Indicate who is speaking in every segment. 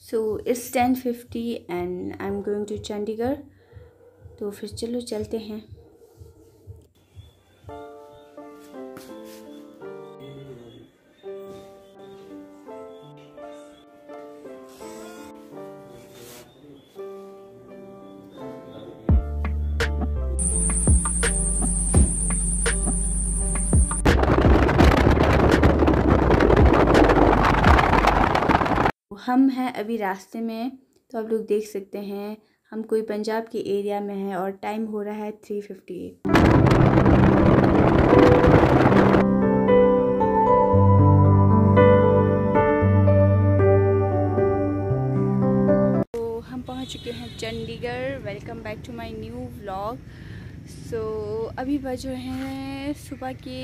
Speaker 1: So it's 10:50 and I am going to Chandigarh. तो फिर चलो चलते हैं। हम हैं अभी रास्ते में, तो आप लोग देख सकते हैं हम कोई पंजाब के एरिया में हैं और टाइम हो रहा है 3:58। तो हम पहुंच चुके हैं Chandigarh. Welcome back to my new vlog. So अभी बज रहे हैं सुबह के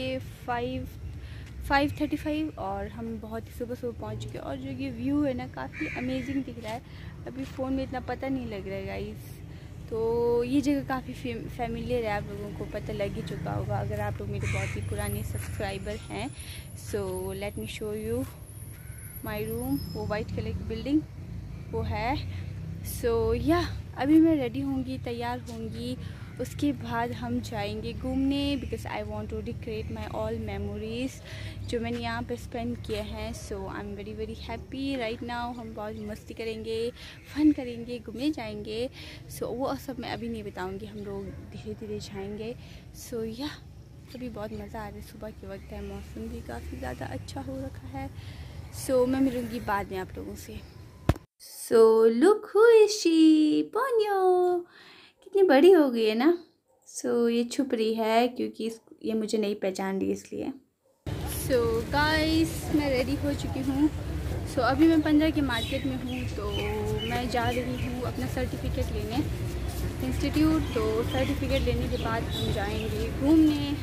Speaker 1: 5:35 और हम बहुत ही सुबह पहुंच चुके हैं। और जो ये व्यू है ना, काफ़ी अमेजिंग दिख रहा है। अभी फ़ोन में इतना पता नहीं लग रहा है गाइस। तो ये जगह काफ़ी फैमिलियर है, आप लोगों को पता लग ही चुका होगा अगर आप लोग मेरे बहुत ही पुराने सब्सक्राइबर हैं। So let me show you my room. वो वाइट कलर की बिल्डिंग वो है। सो या अभी मैं रेडी होंगी, तैयार होंगी, उसके बाद हम जाएंगे घूमने because I want to recreate my all memories जो मैंने यहाँ पे स्पेंड किए हैं। So I am very very happy right now. हम बहुत मस्ती करेंगे, फ़न करेंगे, घूमने जाएंगे। सो वो सब मैं अभी नहीं बताऊँगी, हम लोग धीरे धीरे जाएंगे। सो या अभी बहुत मज़ा आ रहा है, सुबह के वक्त है, मौसम भी काफ़ी ज़्यादा अच्छा हो रखा है। सो मैं मिलूँगी बाद में आप लोगों से। So look who is she, पोनियो कितनी बड़ी हो गई है ना। सो ये छुप रही है क्योंकि ये मुझे नहीं पहचान रही इसलिए। सो गाइस मैं रेडी हो चुकी हूँ। सो अभी मैं 15 के मार्केट में हूँ, तो मैं जा रही हूँ अपना सर्टिफिकेट लेने इंस्टीट्यूट। तो सर्टिफिकेट लेने के बाद हम जाएंगे घूमने।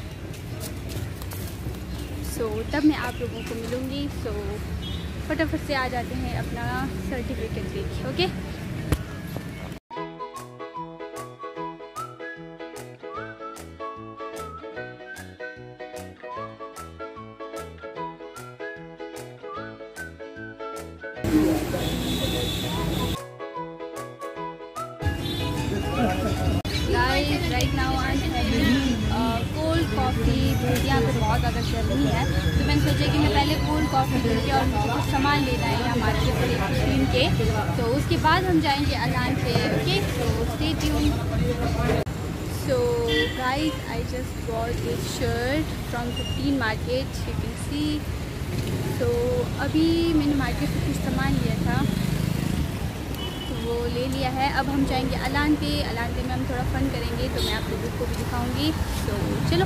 Speaker 1: सो तब मैं आप लोगों को मिलूँगी। सो फटाफट से आ जाते हैं अपना सर्टिफिकेट लेके। Okay guys right now I am having cold coffee. यहाँ पे बहुत ज़्यादा गर्मी है, तो मैंने सोचा कि मैं पहले कोल्ड कॉफ़ी पीऊँगी और मुझे कुछ सामान लेना है यहाँ मार्केट से क्रीम के। तो उसके बाद हम जाएंगे अलान पे। Okay so stay tuned. So guys I just bought this shirt from 15 market, you can see. तो अभी मैंने मार्केट से कुछ सामान लिया था, वो ले लिया है। अब हम जाएंगे अलान पे। अलान पे में हम थोड़ा फ़न करेंगे, तो मैं आप लोगों को भी दिखाऊंगी। तो चलो।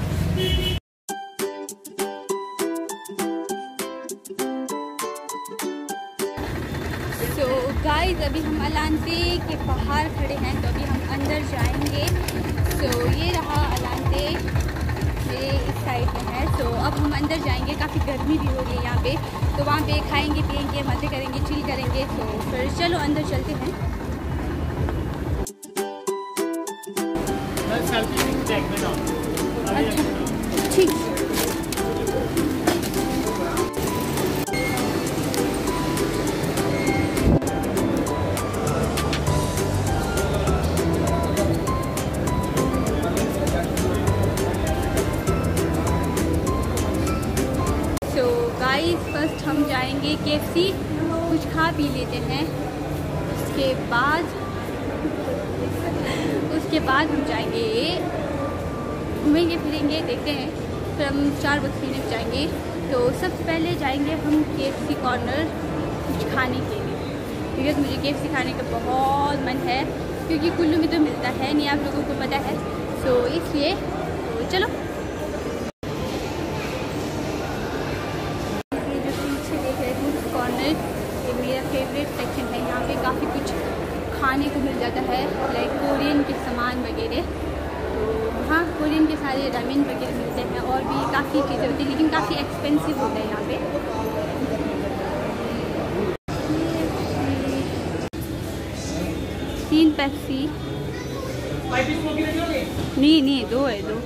Speaker 1: सो गाइस अभी हम अलान पे के बाहर खड़े हैं, तो अभी हम अंदर जाएंगे। सो ये रहा अलान पे, मेरे इस साइड में है। सो अब हम अंदर जाएंगे, काफ़ी गर्मी भी हो रही है यहाँ पे, तो वहाँ पे खाएंगे पिएंगे, मज़े करेंगे, चिल करेंगे। तो फिर चलो अंदर चलते हैं। अच्छा ठीक। सो गाइस फर्स्ट हम जाएंगे KFC, कुछ खा पी लेते हैं। उसके बाद हम जाएंगे, घूमेंगे फिरेंगे, देखते हैं। फिर हम Starbucks पीने जाएंगे। तो सबसे पहले जाएंगे हम KFC कॉर्नर कुछ खाने के लिए, बिकॉज मुझे KFC खाने का बहुत मन है, क्योंकि कुल्लू में तो मिलता है नहीं, आप लोगों को पता है। सो इसलिए तो चलो। ये जो पीछे देख रहे हैं कॉर्नर, ये मेरा फेवरेट सेक्शन है। यहाँ पे काफ़ी कुछ खाने को मिल जाता है, लाइक कोरियन के सामान वगैरह। तो हाँ, कोरियन के सारे रामेन वगैरह मिलते हैं और भी काफ़ी चीज़ें होती हैं, लेकिन काफ़ी एक्सपेंसिव होता है यहाँ पे। 3 पेप्सी। नहीं 2 है, 2।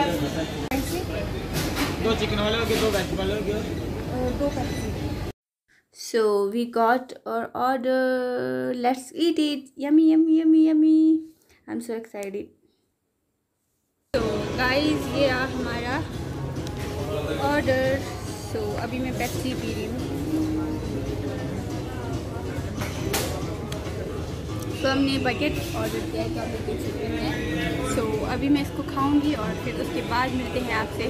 Speaker 2: 2 चिकन वाले हो गए, 2 वेज वाले हो गए,
Speaker 1: 2 Pepsi. So we got our order. Let's eat it. Yummy, yummy, yummy, yummy. I'm so excited. So guys, ये रहा हमारा ऑर्डर। So अभी मैं पेप्सी पी रही हूँ। तो हमने बकेट ऑर्डर किया है, तो आप लोग देख सकते हैं। So अभी मैं इसको खाऊंगी और फिर उसके बाद मिलते हैं आपसे।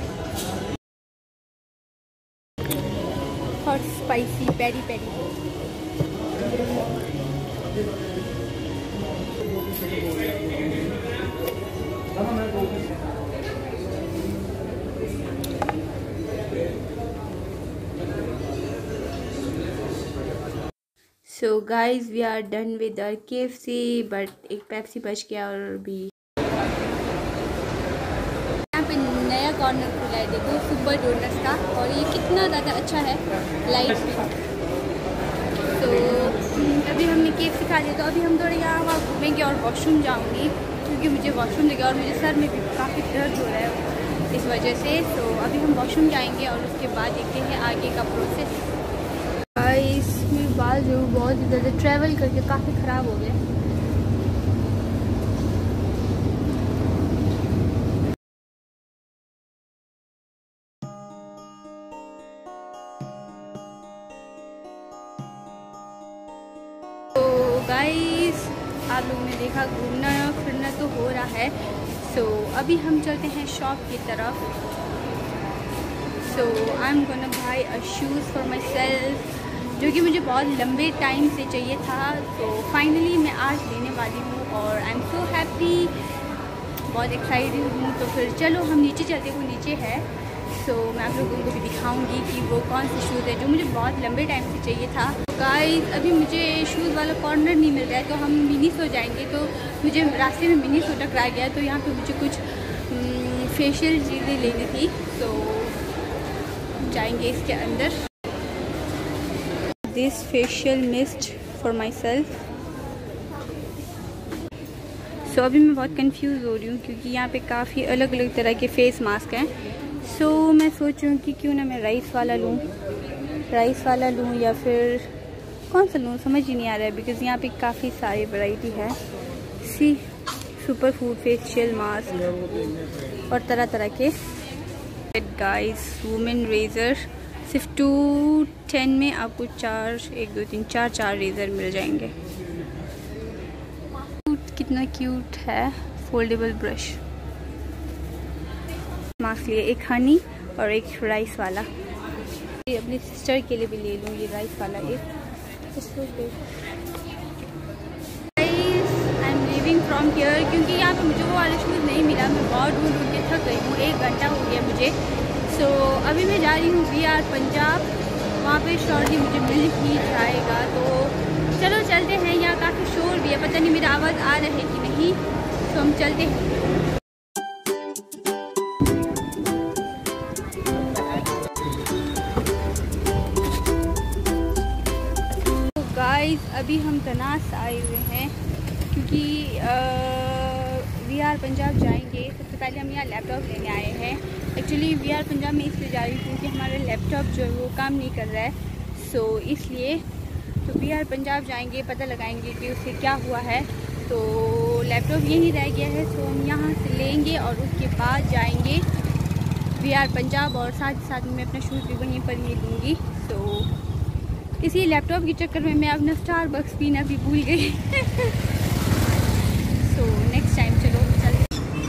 Speaker 1: Hot spicy peri peri. So guys, we are done with our KFC, but एक पेप्सी बच गया और भी यहाँ पे नया कॉर्नर खुला है, देखो सुपर डोनट्स का, और ये कितना ज़्यादा अच्छा है लाइट। तो अभी हमने KFC खा लिया, तो अभी हम थोड़ा यहाँ वहाँ घूमेंगे और वॉशरूम जाऊँगी, क्योंकि मुझे वॉशरूम लगा और मुझे सर में भी काफ़ी दर्द हो रहा है इस वजह से। तो अभी हम वॉशरूम जाएंगे और उसके बाद देखते हैं आगे का प्रोसेस। मेरे बाल जो बहुत ज़्यादा ट्रैवल करके काफ़ी ख़राब हो गए। तो गाइस, आप लोगों ने देखा घूमना फिरना तो हो रहा है। सो अभी हम चलते हैं शॉप की तरफ। So I am gonna buy a shoes for my self, जो कि मुझे बहुत लंबे टाइम से चाहिए था। तो फाइनली मैं आज लेने वाली हूँ और आई एम सो हैप्पी, बहुत एक्साइटेड हूँ। तो फिर चलो हम नीचे चलते, वो नीचे है। सो मैं आप लोगों को भी दिखाऊंगी कि वो कौन से शूज़ है जो मुझे बहुत लंबे टाइम से चाहिए था। गाइस, अभी मुझे शूज़ वाला कॉर्नर नहीं मिल रहा है, तो हम मिनीसो जाएंगे। तो मुझे रास्ते में मिनीसो टकरा गया, तो यहाँ पे मुझे कुछ फेशियल चीज़ें लेनी थी, तो जाएंगे इसके अंदर। This facial mist for my self. So अभी मैं बहुत कंफ्यूज हो रही हूँ, क्योंकि यहाँ पे काफ़ी अलग अलग तरह के फेस मास्क हैं। सो मैं सोच रही हूँ कि क्यों ना मैं राइस वाला लूँ या फिर कौन सा लूँ, समझ ही नहीं आ रहा है, बिकॉज़ यहाँ पे काफ़ी सारी वैरायटी है। सी सुपर फूड फेशियल मास्क और तरह तरह के। गाइस, वुमेन रेज़र सिर्फ 210 में आपको 4 रेज़र मिल जाएंगे। कितना क्यूट है, फोल्डेबल ब्रश। मास्क लिए, एक हनी और एक राइस वाला। ये अपनी सिस्टर के लिए भी ले लूँ, ये राइस वाला एक। I am living from here, क्योंकि यहाँ पे मुझे वो वाला शूज़ नहीं मिला। मैं बहुत ढूंढ के थक गई हूँ, 1 घंटा हो गया मुझे। सो अभी मैं जा रही हूँ VR पंजाब, वहाँ पे शॉर्टली मुझे मिल ही जाएगा। तो चलो चलते हैं। यहाँ काफ़ी शोर भी है, पता नहीं मेरा आवाज़ आ रहा है कि नहीं। तो हम चलते हैं। तो गाइस, अभी हम तनास आए हुए हैं, क्योंकि VR पंजाब जाएंगे। सबसे पहले हम यहाँ लैपटॉप लेने आए हैं। एक्चुअली VR पंजाब में इसलिए जा रही हूँ क्योंकि हमारा लैपटॉप जो है वो काम नहीं कर रहा है। सो इसलिए तो VR पंजाब जाएंगे, पता लगाएंगे कि उसे क्या हुआ है। तो लैपटॉप यहीं रह गया है, तो हम यहाँ से लेंगे और उसके बाद जाएंगे VR पंजाब, और साथ ही साथ मैं अपना शूज़ भी वहीं पर ही लूँगी। तो इसी लैपटॉप के चक्कर में मैं अपना स्टारबक्स पीना भी भूल गई। सो नेक्स्ट टाइम चलो चलते।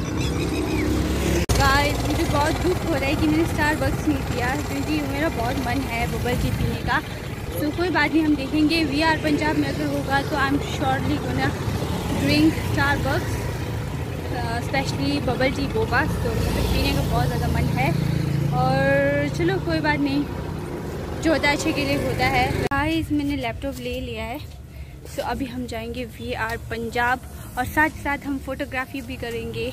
Speaker 1: गाइस, मुझे बहुत दुख हो रहा है कि मैंने स्टारबक्स नहीं पिया, क्योंकि मेरा बहुत मन है बबल टी पीने का। तो कोई बात नहीं, हम देखेंगे VR पंजाब में अगर होगा तो I am surely gonna drink Starbucks, specially bubble tea boba. तो पीने का बहुत ज़्यादा मन है, और चलो कोई बात नहीं, जो होता है अच्छे के लिए होता है। गाइस, मैंने लैपटॉप ले लिया है। सो अभी हम जाएंगे VR पंजाब, और साथ ही साथ हम फोटोग्राफी भी करेंगे।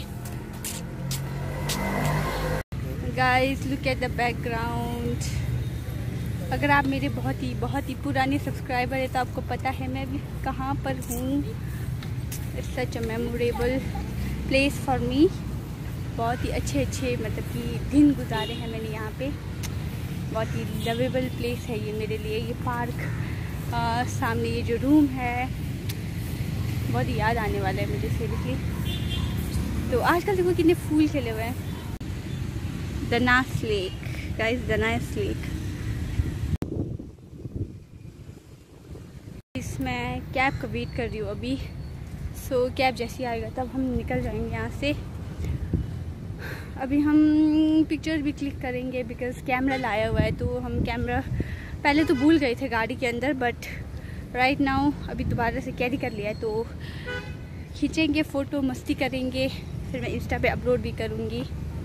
Speaker 1: Guys, look at the background. अगर आप मेरे बहुत ही पुराने सब्सक्राइबर हैं तो आपको पता है मैं भी कहाँ पर हूँ। It's such a memorable place for me. बहुत ही अच्छे मतलब कि दिन गुजारे हैं मैंने यहाँ पे। बहुत ही लवेबल प्लेस है ये मेरे लिए। ये पार्क, सामने ये जो रूम है, बहुत ही याद आने वाला है मुझे सीरियसली। तो आजकल देखो कितने फूल खिले हुए हैं। Dhanas lake guys, Dhanas lake. मैं कैब का वेट कर रही हूँ अभी। सो कैब जैसे आएगा तब हम निकल जाएंगे यहाँ से। अभी हम पिक्चर भी क्लिक करेंगे बिकॉज़ कैमरा लाया हुआ है, तो हम कैमरा पहले तो भूल गए थे गाड़ी के अंदर, बट राइट नाउ अभी दोबारा से कैरी कर लिया है, तो खींचेंगे फ़ोटो, मस्ती करेंगे, फिर मैं इंस्टा पे अपलोड भी करूँगी।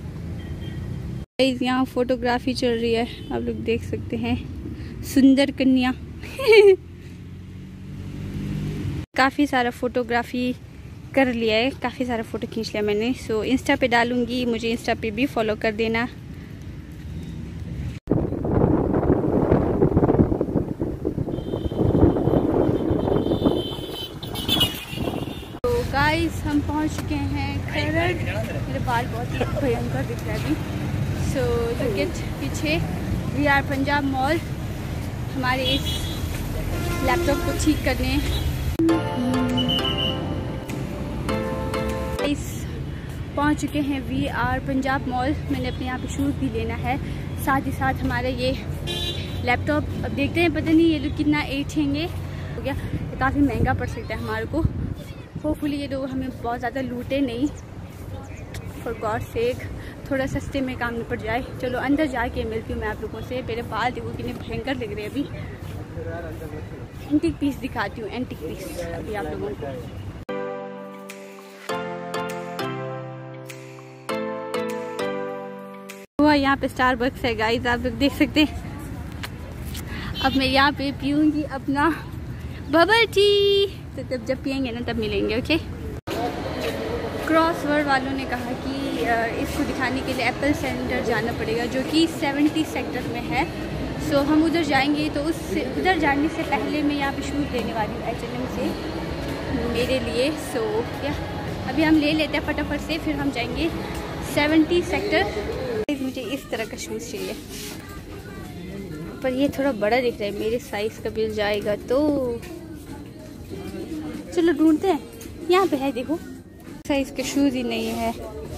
Speaker 1: यहाँ फोटोग्राफी चल रही है, आप लोग देख सकते हैं, सुंदर कन्या। काफ़ी सारा फोटोग्राफी कर लिया है, काफ़ी सारा फ़ोटो खींच लिया मैंने। सो इंस्टा पे डालूँगी, मुझे इंस्टा पे भी फॉलो कर देना। तो गाइस हम पहुंच चुके हैं खरड़। मेरे बाल बहुत ही भयंकर दिख रहा है अभी। सो लुक एट पीछे VR पंजाब मॉल, हमारे इस लैपटॉप को ठीक करने पहुंच चुके हैं VR पंजाब मॉल। मैंने अपने यहाँ पे शूज़ भी लेना है, साथ ही साथ हमारा ये लैपटॉप अब देखते हैं, पता नहीं ये लोग कितना एठेंगे हो गया, काफ़ी महंगा पड़ सकता है हमारे को। होपफुली ये लोग हमें बहुत ज़्यादा लूटे नहीं, फॉर गॉड सेक थोड़ा सस्ते में काम निपट जाए। चलो अंदर जाके मिलती हूँ मैं आप लोगों से। मेरे बाल देखो कितने भयंकर लग रहे हैं अभी। एंटिक पीस दिखाती हूँ, एंटिक पीस अभी आप लोगों को। यहाँ पे स्टारबक्स है गाइस, आप लोग देख सकते हैं। अब मैं यहाँ पे पीऊँगी अपना बबल टी, तो तब जब पियेंगे ना तब मिलेंगे, ओके। क्रॉसवर्ड वालों ने कहा कि इसको दिखाने के लिए एप्पल सेंटर जाना पड़ेगा, जो कि 70 सेक्टर में है। सो हम उधर जाएंगे, तो उधर जाने से पहले मैं यहाँ पे शूज़ लेने वाली हूँ H&M से मेरे लिए। सो या अभी हम ले लेते हैं फटाफट से, फिर हम जाएंगे 70 सेक्टर। मुझे इस तरह का शूज़ चाहिए, पर ये थोड़ा बड़ा दिख रहा है, मेरे साइज़ का मिल जाएगा तो चलो ढूंढते हैं। यहाँ पे है देखो, साइज़ के शूज़ ही नहीं है।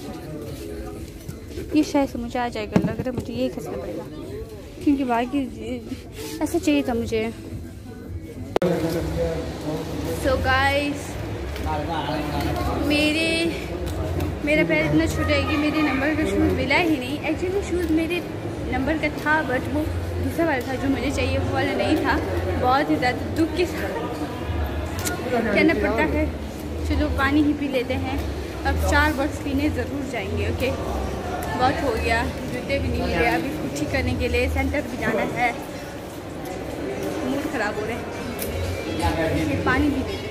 Speaker 1: ये शायद से मुझे आ जाएगा, लग रहा है मुझे यही खरीदना पड़ेगा, क्योंकि बाकी ऐसा चाहिए था मुझे। सो गाइस मेरा पैर इतना छोटा है कि मेरे नंबर का शूज़ मिला ही नहीं। एक्चुअली शूज़ मेरे नंबर का था, बट वो दूसरा वाला था जो मुझे चाहिए, वो वाला नहीं था। बहुत ही ज़्यादा दुख के साथ कहना पड़ता है। चलो पानी ही पी लेते हैं। अब स्टारबक्स पीने ज़रूर जाएंगे, ओके। बहुत हो गया, जूते भी नहीं मिले, अभी कुछ ठीक करने के लिए सेंटर भी जाना है। मूड ख़राब हो रहा है, पानी भी पी।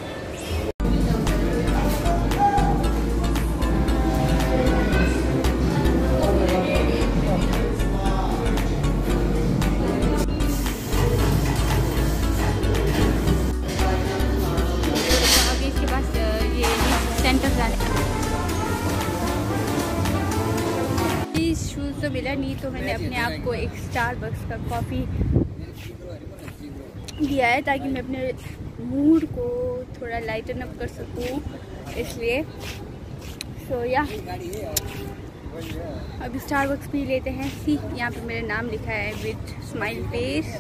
Speaker 1: शूज़ तो मिला नहीं, तो मैंने अपने आप को एक स्टारबक्स का कॉफ़ी दिया है, ताकि मैं अपने मूड को थोड़ा लाइटन अप कर सकूं, इसलिए। सो या अभी स्टारबक्स पी लेते हैं। सी यहाँ पे मेरा नाम लिखा है विद स्माइल फेस।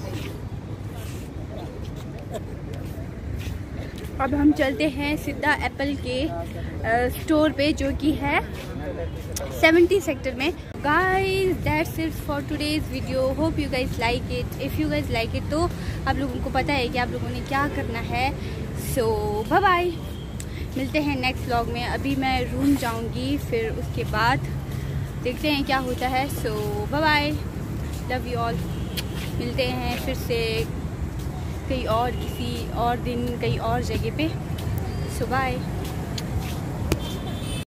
Speaker 1: अब हम चलते हैं सीधा एप्पल के स्टोर पे, जो कि है 70 सेक्टर में। Guys that's it for today's video, hope you guys like it. If you guys like it, तो आप लोगों को पता है कि आप लोगों ने क्या करना है। सो बाय बाय, मिलते हैं नेक्स्ट व्लॉग में। अभी मैं रूम जाऊंगी, फिर उसके बाद देखते हैं क्या होता है। So bye bye, love you all. मिलते हैं फिर से कहीं और, किसी और दिन, कहीं और जगह पे। So bye.